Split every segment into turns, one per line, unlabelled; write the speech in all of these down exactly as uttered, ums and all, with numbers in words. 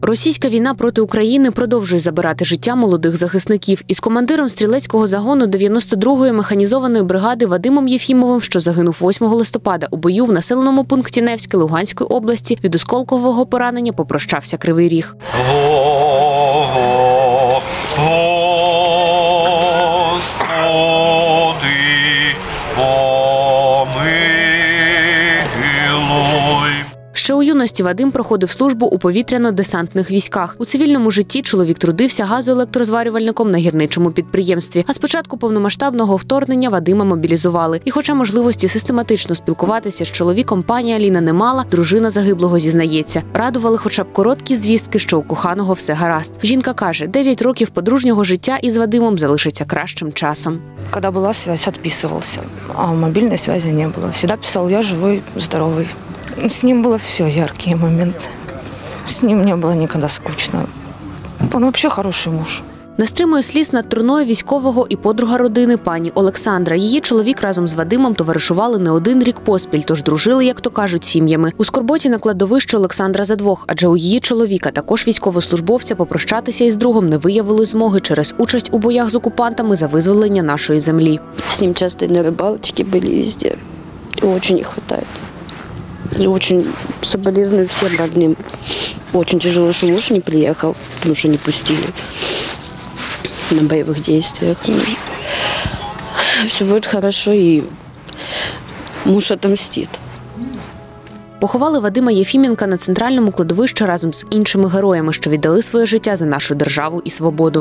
Російська війна проти України продовжує забирати життя молодих захисників. Із командиром стрілецького загону дев'яносто другої механізованої бригади Вадимом Єфімовим, що загинув восьмого листопада у бою в населеному пункті Невське Луганської області, від осколкового поранення попрощався Кривий Ріг. Ще у юності Вадим проходив службу у повітряно-десантних військах. У цивільному житті чоловік трудився газоелектрозварювальником на гірничому підприємстві. А з початку повномасштабного вторгнення Вадима мобілізували. І хоча можливості систематично спілкуватися з чоловіком пані Аліна не мала, дружина загиблого зізнається. Радували хоча б короткі звістки, що у коханого все гаразд. Жінка каже, дев'ять років подружнього життя із Вадимом залишиться кращим часом.
Коли була зв'язь, відписувався, а мобільної зв'язку не було. Завжди писав, я живий, здоровий. С ним было все яркие моменты. С ним не было никогда скучно. Он вообще хороший муж.
Не стримує сліз над труною військового і подруга родини пані Олександра. Її чоловік разом з Вадимом товаришували не один рік поспіль, тож дружили, як то кажуть, сім'ями. У скорботі на кладовищі Олександра за двох, адже у її чоловіка, також військовослужбовця, попрощатися із другом не виявили змоги через участь у боях з окупантами за визволення нашої землі.
З ним часто на рибалочці були везде. Дуже не вистачає. Очень соболезную всем родным. Очень тяжело, что муж не приехал, потому что не пустили на боевых действиях. Все будет хорошо, и муж отомстит.
Поховали Вадима Єфіменка на центральному кладовищі разом з іншими героями, що віддали своє життя за нашу державу і свободу.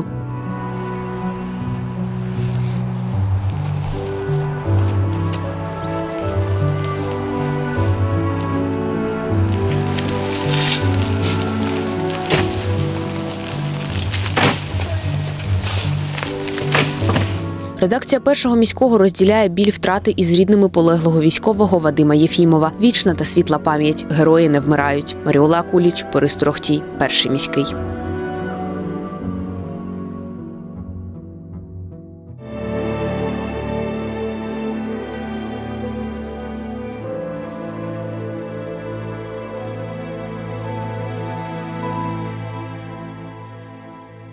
Редакція Першого міського розділяє біль втрати із рідними полеглого військового Вадима Єфімова. Вічна та світла пам'ять. Герої не вмирають. Маріола Куліч, Борис Торохтій, Перший міський.